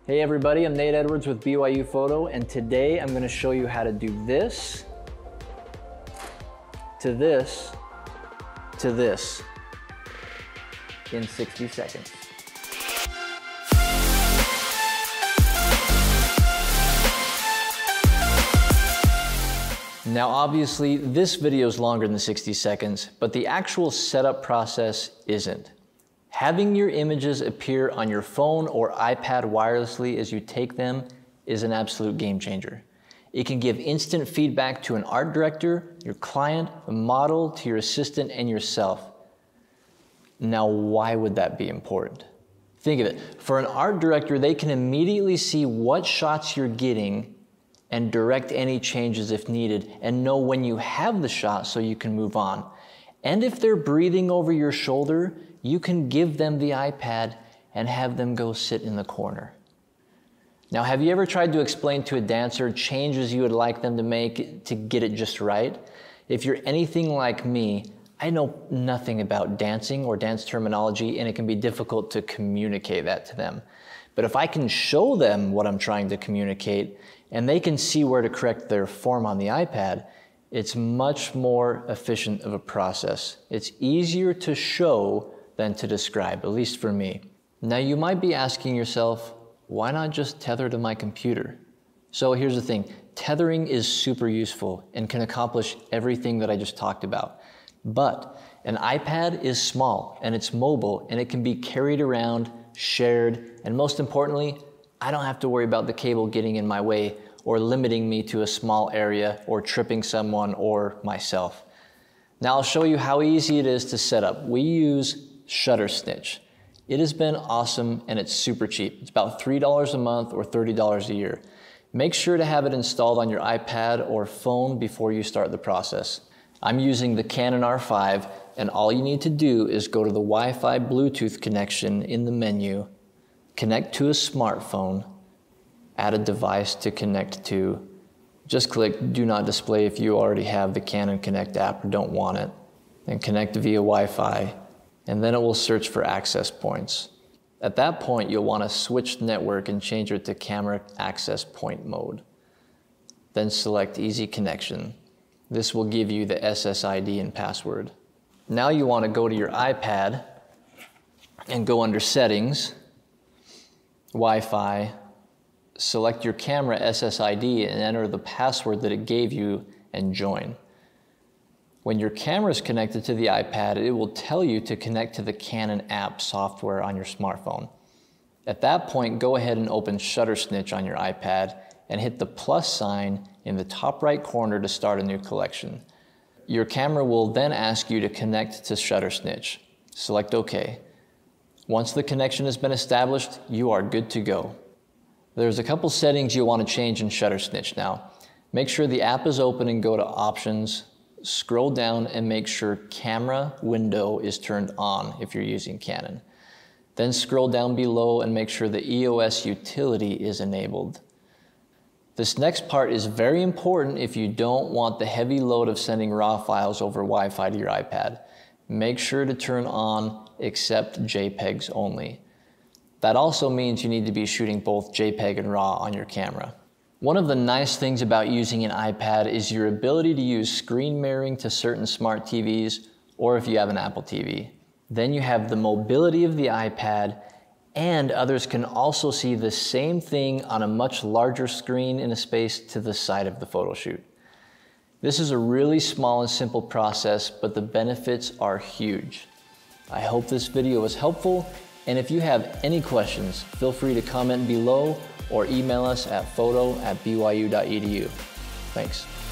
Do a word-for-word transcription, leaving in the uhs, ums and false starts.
Hey everybody, I'm Nate Edwards with B Y U Photo, and today I'm going to show you how to do this, to this, to this in sixty seconds. Now obviously this video is longer than sixty seconds, but the actual setup process isn't. Having your images appear on your phone or iPad wirelessly as you take them is an absolute game changer. It can give instant feedback to an art director, your client, a model, to your assistant, and yourself. Now, why would that be important? Think of it. For an art director, they can immediately see what shots you're getting and direct any changes if needed, and know when you have the shot so you can move on. And if they're breathing over your shoulder, you can give them the iPad and have them go sit in the corner. Now, have you ever tried to explain to a dancer changes you would like them to make to get it just right? If you're anything like me, I know nothing about dancing or dance terminology, and it can be difficult to communicate that to them. But if I can show them what I'm trying to communicate, and they can see where to correct their form on the iPad, it's much more efficient of a process. It's easier to show than to describe, at least for me. Now you might be asking yourself, why not just tether to my computer? So here's the thing, tethering is super useful and can accomplish everything that I just talked about. But an iPad is small and it's mobile and it can be carried around, shared, and most importantly, I don't have to worry about the cable getting in my way or limiting me to a small area or tripping someone or myself. Now I'll show you how easy it is to set up. We use Shuttersnitch. It has been awesome and it's super cheap. It's about three dollars a month or thirty dollars a year. Make sure to have it installed on your iPad or phone before you start the process. I'm using the Canon R five, and all you need to do is go to the Wi-Fi Bluetooth connection in the menu, connect to a smartphone, add a device to connect to. Just click Do Not Display if you already have the Canon Connect app or don't want it. Then connect via Wi-Fi, and then it will search for access points. At that point, you'll want to switch network and change it to camera access point mode. Then select Easy Connection. This will give you the S S I D and password. Now you want to go to your iPad and go under Settings, Wi-Fi, select your camera S S I D and enter the password that it gave you and join. When your camera is connected to the iPad, it will tell you to connect to the Canon app software on your smartphone. At that point, go ahead and open Shuttersnitch on your iPad and hit the plus sign in the top right corner to start a new collection. Your camera will then ask you to connect to Shuttersnitch. Select OK. Once the connection has been established, you are good to go. There's a couple settings you want to change in Shuttersnitch now. Make sure the app is open and go to Options, scroll down and make sure Camera Window is turned on if you're using Canon. Then scroll down below and make sure the E O S utility is enabled. This next part is very important if you don't want the heavy load of sending RAW files over Wi-Fi to your iPad. Make sure to turn on Accept JPEGs only. That also means you need to be shooting both JPEG and RAW on your camera. One of the nice things about using an iPad is your ability to use screen mirroring to certain smart T Vs, or if you have an Apple T V. Then you have the mobility of the iPad, and others can also see the same thing on a much larger screen in a space to the side of the photo shoot. This is a really small and simple process, but the benefits are huge. I hope this video was helpful, and if you have any questions, feel free to comment below or email us at photo at b y u dot e d u. Thanks.